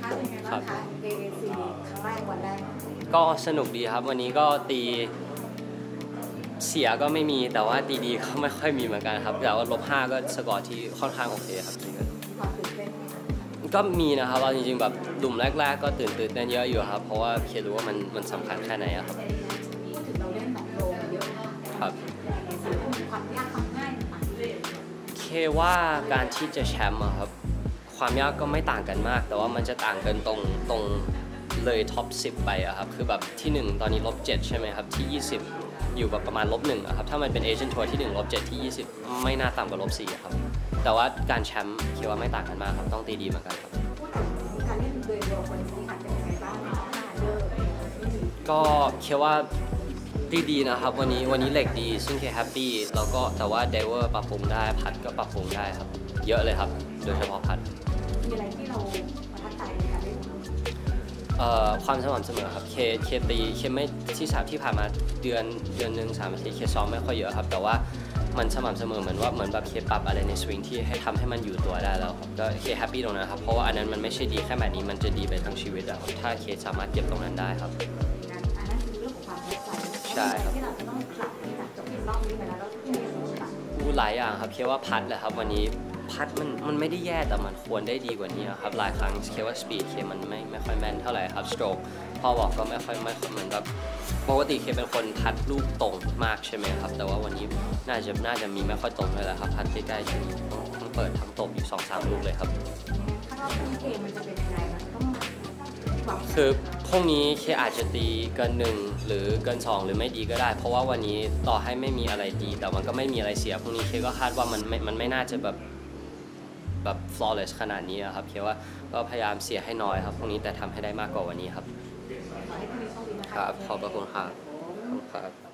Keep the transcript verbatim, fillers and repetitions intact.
คะเป็นไงบ้างคะ เอ เอ ซี ครั้งแรกวันแรกก็สนุกดีครับวันนี้ก็ตีเสียก็ไม่มีแต่ว่าตีดีก็ไม่ค่อยมีเหมือนกันครับแต่ว่าลบห้าก็สกอร์ที่ค่อนข้างโอเคครับความตื่นเต้นก็มีนะครับเราจริงๆแบบหลุมแรกๆก็ตื่นตื่นเต้นเยอะอยู่ครับเพราะว่าเครู้ว่ามันมันสำคัญแค่ไหนครับพูดถึงเราเล่นหนองโดมเยอะครับความยากความง่ายต่างๆเคว่าการที่จะแชมป์ครับความยากก็ไม่ต่างกันมากแต่ว่ามันจะต่างกันตรงตรงเลยท็อปสิบไปอะครับคือแบบที่หนึ่งตอนนี้ลบเจ็ดใช่ไหมครับที่ยี่สิบอยู่แบบประมาณลบหนึ่งครับถ้ามันเป็นเอเชียนทัวร์ที่หนึ่งลบเจ็ดที่ยี่สิบไม่น่าต่ำกว่าลบสี่ครับแต่ว่าการแชมป์คิดว่าไม่ต่างกันมากครับต้องตีดีเหมือนกันครับการเล่นโดยรวมวันนี้ค่ะเป็นยังไงบ้างก็คิดว่าตีดีนะครับวันนี้วันนี้เหล็กดีซึ่งเคแฮปปี้แล้วก็แต่ว่าเดเวอร์ปรับปรุงได้พัดก็ปรับปรุงได้ครับเยอะเลยครับโดยเฉพาะพัดมีอะไรที่เราประทับใจในการเล่นความสม่ำเสมอครับเคเคตีเคไม่ที่สามที่ผ่านมาเดือนเดือนหนึ่งสามอาทิตย์เคซ้อมไม่ค่อยเยอะครับแต่ว่ามันสม่ำเสมอเหมือนว่าเหมือนแบบเคปรับอะไรในสวิงที่ให้ทำให้มันอยู่ตัวได้แล้วครับก็เคแฮปปี้ตรงนั้นครับเพราะว่าอันนั้นมันไม่ใช่ดีแค่แบบนี้มันจะดีไปทั้งชีวิตอะครับถ้าเคสามารถเก็บตรงนั้นได้ครับอันนั้นคือเรื่องของความเข้าใจใช่ครับที่เราจะต้องปรับให้จากจบรอบนี้ไปแล้วแล้วที่มีดูหลายอย่างครับเคว่าพัดแหละครับวันนี้พัดมันมันไม่ได้แย่แต่มันควรได้ดีกว่านี้ครับหลายครั้งเคว่าสปีดเคมันไม่ไม่ค่อยแม่นเท่าไหร่ครับสโตรกพอบอกก็ไม่ค่อยไม่เหมือนแบบปกติเคเป็นคนพัดลูกตรงมากใช่ไหมครับแต่ว่าวันนี้น่าจะน่าจะมีไม่ค่อยตรงเลยแหละครับพัดใกล้ๆช่วงนี้ต้องเปิดทั้งตกอยู่สองสามลูกเลยครับคือพรุ่งนี้เคอาจจะตีเกินหนึ่งหรือเกินสองหรือไม่ดีก็ได้เพราะว่าวันนี้ต่อให้ไม่มีอะไรดีแต่มันก็ไม่มีอะไรเสียพรุ่งนี้เคก็คาดว่ามันไม่มันไม่น่าจะแบบแบบ flawless ขนาดนี้ครับเคว่าก็พยายามเสียให้น้อยครับพรุ่งนี้แต่ทำให้ได้มากกว่าวันนี้ครับครับขอบพระคุณครับครับ